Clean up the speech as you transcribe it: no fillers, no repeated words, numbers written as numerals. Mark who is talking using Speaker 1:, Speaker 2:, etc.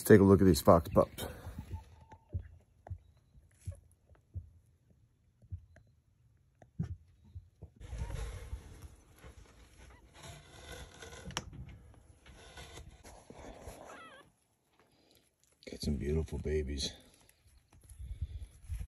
Speaker 1: take a look at these fox pups. Got some beautiful babies.